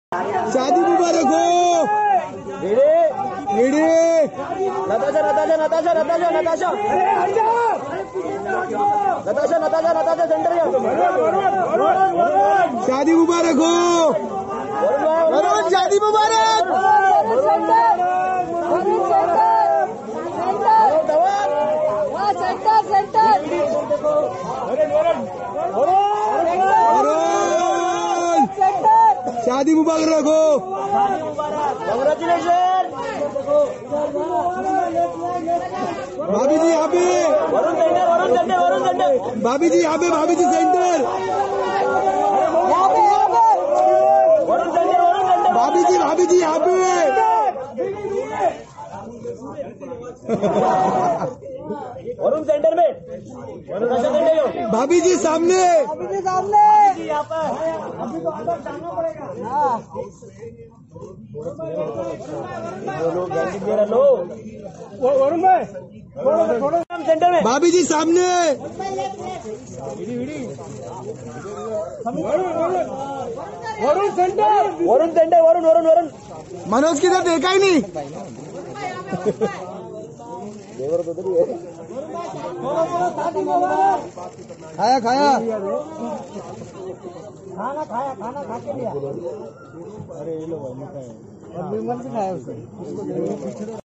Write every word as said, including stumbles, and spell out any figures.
शादी मुबारक हो। Natasha Natasha Natasha Natasha Natasha Natasha Natasha Natasha centre शादी मुबारक हो। वरुण शादी मुबारक। शादी मुबारक हो। कांग्रेचुलेशन। भाभी जी यहाँ पे। Varun centre Varun centre Varun centre. भाभी जी यहाँ पे। भाभी जी centre. Varun centre Varun centre. भाभी जी भाभी जी यहाँ पे। वरुण सेंटर में। भाभी जी सामने। भाभी जी सामने। यहाँ पर अभी तो अंदर जाना पड़ेगा। लो वरुण भाई थोड़ा सेंटर में। भाभी जी सामने। Varun centre Varun centre Varun Varun Varun. मनोज किधर देखा ही नहीं। खाया खाया खाना खाया खाना खा के लिया। अरे ये लो खाया खाया उसको।